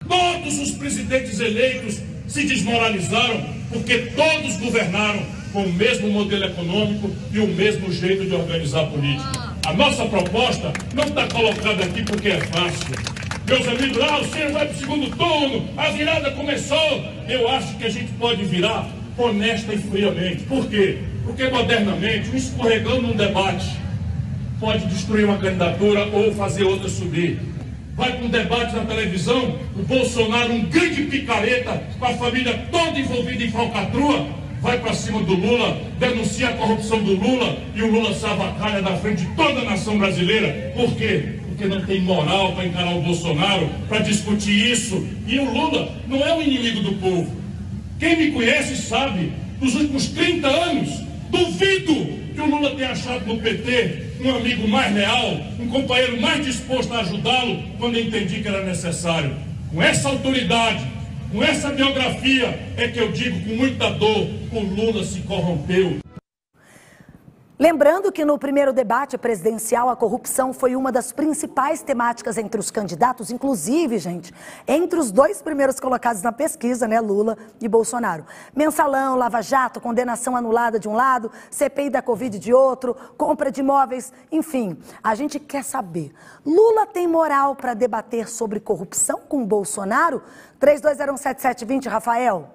Todos os presidentes eleitos se desmoralizaram porque todos governaram com o mesmo modelo econômico e o mesmo jeito de organizar a política. A nossa proposta não está colocada aqui porque é fácil. Meus amigos, o Ciro vai para o segundo turno, a virada começou. Eu acho que a gente pode virar honesta e friamente. Por quê? Porque modernamente, um escorregão num debate pode destruir uma candidatura ou fazer outra subir. Vai para um debate na televisão, o Bolsonaro, um grande picareta, com a família toda envolvida em falcatrua, vai para cima do Lula, denuncia a corrupção do Lula e o Lula se avacalha na frente de toda a nação brasileira. Por quê? Porque não tem moral para encarar o Bolsonaro, para discutir isso. E o Lula não é o inimigo do povo. Quem me conhece sabe, nos últimos 30 anos, duvido que o Lula tenha achado no PT um amigo mais leal, um companheiro mais disposto a ajudá-lo quando entendi que era necessário. Com essa autoridade, com essa biografia, é que eu digo com muita dor, o Lula se corrompeu. Lembrando que no primeiro debate presidencial a corrupção foi uma das principais temáticas entre os candidatos, inclusive, gente, entre os dois primeiros colocados na pesquisa, né, Lula e Bolsonaro. Mensalão, Lava Jato, condenação anulada de um lado, CPI da Covid de outro, compra de imóveis, enfim. A gente quer saber, Lula tem moral para debater sobre corrupção com Bolsonaro? 32017720, Rafael.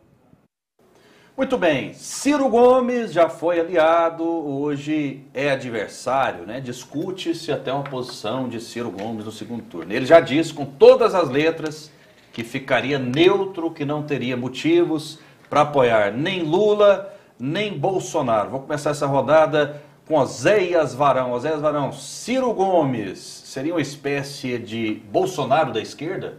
Muito bem, Ciro Gomes já foi aliado, hoje é adversário, né? Discute-se até uma posição de Ciro Gomes no segundo turno. Ele já disse com todas as letras que ficaria neutro, que não teria motivos para apoiar nem Lula, nem Bolsonaro. Vou começar essa rodada com Oséias Varão. Oséias Varão, Ciro Gomes seria uma espécie de Bolsonaro da esquerda?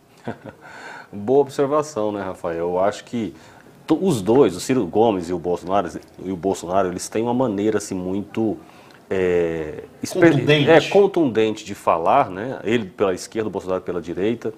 Boa observação, né, Rafael? Eu acho que os dois, o Ciro Gomes e o Bolsonaro, eles têm uma maneira assim muito contundente de falar, né? Ele pela esquerda, o Bolsonaro pela direita.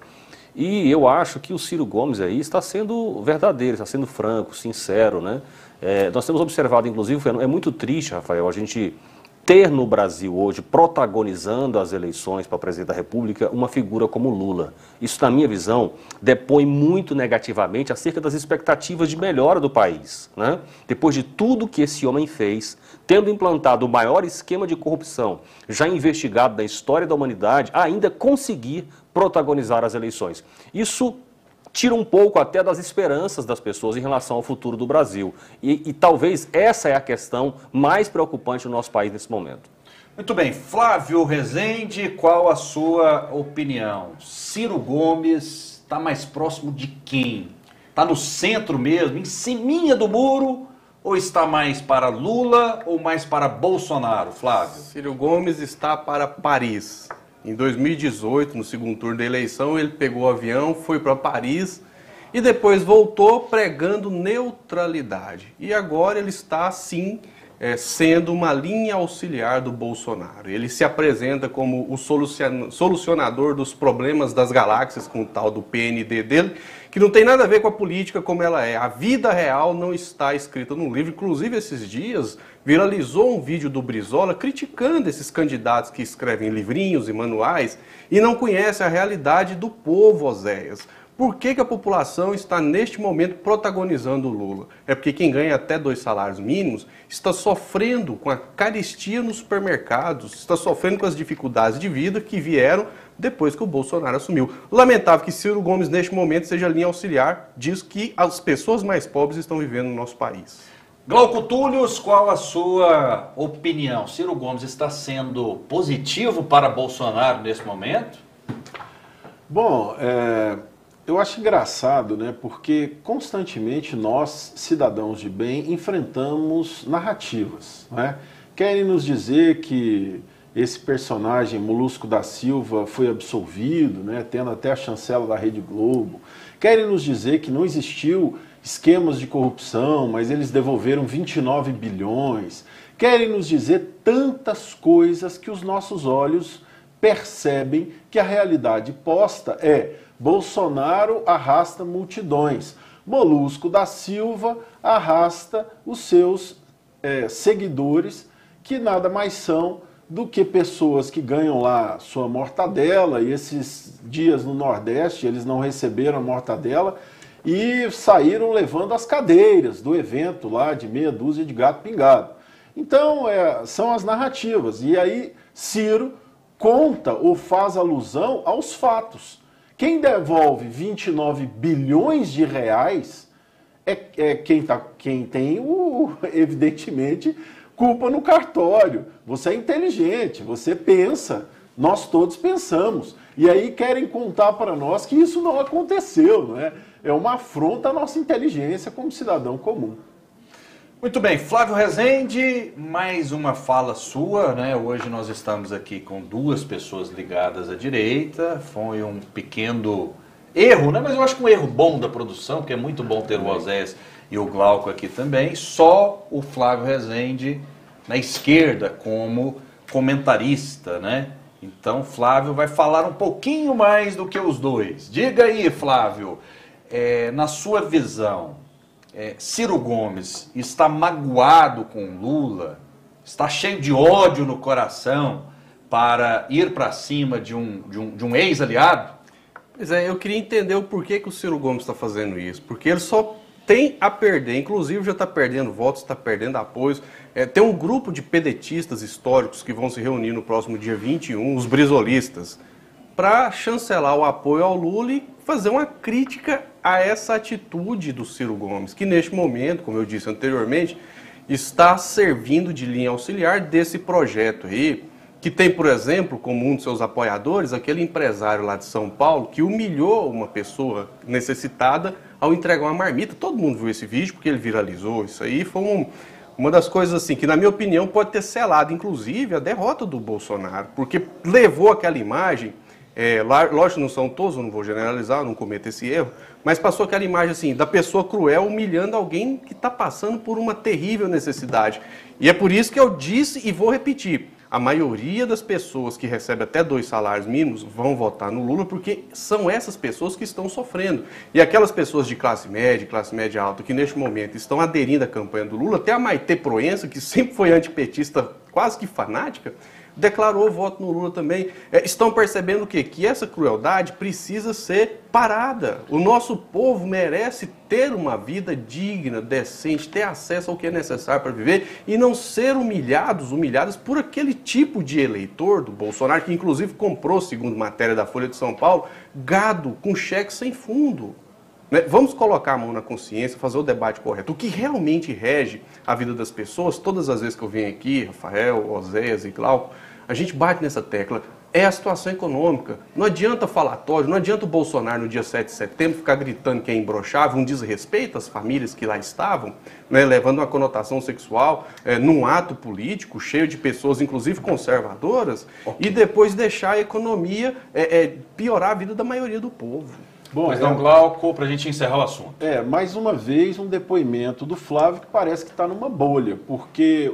E eu acho que o Ciro Gomes aí está sendo verdadeiro, está sendo franco, sincero, né? Nós temos observado, inclusive, é muito triste, Rafael, a gente ter no Brasil hoje, protagonizando as eleições para presidente da República, uma figura como Lula. Isso, na minha visão, depõe muito negativamente acerca das expectativas de melhora do país, né? Depois de tudo que esse homem fez, tendo implantado o maior esquema de corrupção já investigado na história da humanidade, ainda conseguir protagonizar as eleições. Isso tira um pouco até das esperanças das pessoas em relação ao futuro do Brasil. E talvez essa é a questão mais preocupante no nosso país nesse momento. Muito bem, Flávio Rezende, qual a sua opinião? Ciro Gomes está mais próximo de quem? Está no centro mesmo, em ciminha do muro, ou está mais para Lula ou mais para Bolsonaro, Flávio? Ciro Gomes está para Paris. Em 2018, no segundo turno da eleição, ele pegou o avião, foi para Paris e depois voltou pregando neutralidade. E agora ele está, sim, sendo uma linha auxiliar do Bolsonaro. Ele se apresenta como o solucionador dos problemas das galáxias, com o tal do PND dele, que não tem nada a ver com a política como ela é. A vida real não está escrita no livro. Inclusive, esses dias, viralizou um vídeo do Brizola criticando esses candidatos que escrevem livrinhos e manuais e não conhecem a realidade do povo, Oséias. Por que a população está, neste momento, protagonizando o Lula? É porque quem ganha até 2 salários mínimos está sofrendo com a carestia nos supermercados, está sofrendo com as dificuldades de vida que vieram depois que o Bolsonaro assumiu. Lamentável que Ciro Gomes, neste momento, seja linha auxiliar disso que as pessoas mais pobres estão vivendo no nosso país. Glauco Túlios, qual a sua opinião? Ciro Gomes está sendo positivo para Bolsonaro nesse momento? Bom, eu acho engraçado, né? Porque constantemente nós, cidadãos de bem, enfrentamos narrativas, né? Querem nos dizer que esse personagem, Molusco da Silva, foi absolvido, né? Tendo até a chancela da Rede Globo. Querem nos dizer que não existiu esquemas de corrupção, mas eles devolveram 29 bilhões. Querem nos dizer tantas coisas que os nossos olhos percebem que a realidade posta é: Bolsonaro arrasta multidões, Molusco da Silva arrasta os seus seguidores, que nada mais são do que pessoas que ganham lá sua mortadela, e esses dias no Nordeste eles não receberam a mortadela e saíram levando as cadeiras do evento lá de meia dúzia de gato pingado. Então, são as narrativas. E aí Ciro conta ou faz alusão aos fatos. Quem devolve 29 bilhões de reais é quem tem, evidentemente, culpa no cartório. Você é inteligente, você pensa, nós todos pensamos. E aí querem contar para nós que isso não aconteceu, não é? É uma afronta à nossa inteligência como cidadão comum. Muito bem, Flávio Rezende, mais uma fala sua, né? Hoje nós estamos aqui com duas pessoas ligadas à direita, foi um pequeno erro, né? Mas eu acho que um erro bom da produção, porque é muito bom ter o Oséias e o Glauco aqui também, só o Flávio Rezende na esquerda como comentarista, né? Então Flávio vai falar um pouquinho mais do que os dois. Diga aí, Flávio, na sua visão, Ciro Gomes está magoado com Lula, está cheio de ódio no coração para ir para cima de um ex-aliado? Pois é, eu queria entender o porquê que o Ciro Gomes está fazendo isso. Porque ele só tem a perder, inclusive já está perdendo votos, está perdendo apoios. Tem um grupo de pedetistas históricos que vão se reunir no próximo dia 21, os brizolistas, para chancelar o apoio ao Lula e fazer uma crítica a essa atitude do Ciro Gomes, que neste momento, como eu disse anteriormente, está servindo de linha auxiliar desse projeto aí, que tem, por exemplo, como um de seus apoiadores, aquele empresário lá de São Paulo que humilhou uma pessoa necessitada ao entregar uma marmita. Todo mundo viu esse vídeo porque ele viralizou. Isso aí foi uma das coisas assim que, na minha opinião, pode ter selado, inclusive, a derrota do Bolsonaro, porque levou aquela imagem, lógico que não são todos, eu não vou generalizar, eu não cometo esse erro, mas passou aquela imagem assim, da pessoa cruel humilhando alguém que está passando por uma terrível necessidade. E é por isso que eu disse e vou repetir, a maioria das pessoas que recebem até 2 salários mínimos vão votar no Lula porque são essas pessoas que estão sofrendo. E aquelas pessoas de classe média alta, que neste momento estão aderindo à campanha do Lula, até a Maitê Proença, que sempre foi antipetista, quase que fanática, declarou voto no Lula também. Estão percebendo o quê? Que essa crueldade precisa ser parada. O nosso povo merece ter uma vida digna, decente, ter acesso ao que é necessário para viver e não ser humilhadas por aquele tipo de eleitor do Bolsonaro, que inclusive comprou, segundo matéria da Folha de São Paulo, gado com cheque sem fundo. Vamos colocar a mão na consciência, fazer o debate correto. O que realmente rege a vida das pessoas, todas as vezes que eu venho aqui, Rafael, Oséias e Glauco, a gente bate nessa tecla, é a situação econômica. Não adianta falatório, não adianta o Bolsonaro no dia 7 de setembro ficar gritando que é imbrochável, um desrespeito às famílias que lá estavam, levando uma conotação sexual, num ato político cheio de pessoas, inclusive conservadoras, e depois deixar a economia piorar a vida da maioria do povo. Bom, mas não, Glauco, para a gente encerrar o assunto. Mais uma vez um depoimento do Flávio que parece que está numa bolha, porque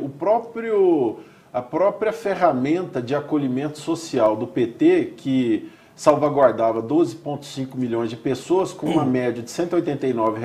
a própria ferramenta de acolhimento social do PT, que salvaguardava 12,5 milhões de pessoas, com uma média de R$ 189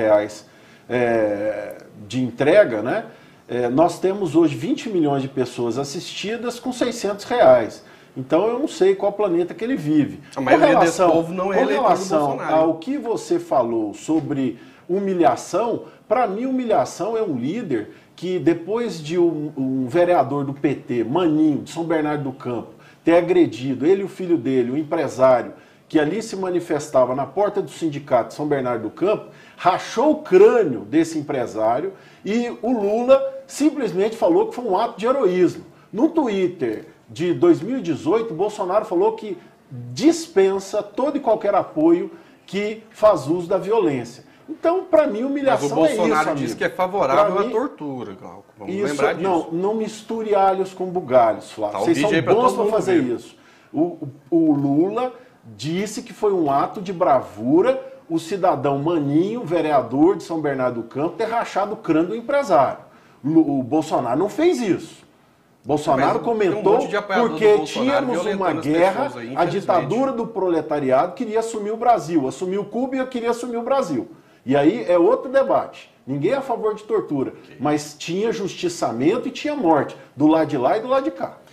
de entrega, né? Nós temos hoje 20 milhões de pessoas assistidas com R$ 600. Então eu não sei qual planeta que ele vive. A maioria desse povo não é eleitor do Bolsonaro. Com relação ao que você falou sobre humilhação, para mim humilhação é um líder que depois de um vereador do PT, Maninho, de São Bernardo do Campo, ter agredido ele e o filho dele, o empresário, que ali se manifestava na porta do sindicato de São Bernardo do Campo, rachou o crânio desse empresário e o Lula simplesmente falou que foi um ato de heroísmo. No Twitter de 2018, Bolsonaro falou que dispensa todo e qualquer apoio que faz uso da violência. Então, para mim, humilhação é isso, Mas o Bolsonaro diz que é favorável à tortura, Glauco. Vamos lembrar disso. Não misture alhos com bugalhos, Flávio. Vocês são bons para fazer isso. O Lula disse que foi um ato de bravura o cidadão Maninho, vereador de São Bernardo do Campo, ter rachado o crânio do empresário. O Bolsonaro não fez isso. Bolsonaro comentou porque tínhamos uma guerra, a ditadura do proletariado queria assumir o Brasil, assumiu Cuba e queria assumir o Brasil. E aí é outro debate. Ninguém é a favor de tortura, mas tinha justiçamento e tinha morte, do lado de lá e do lado de cá.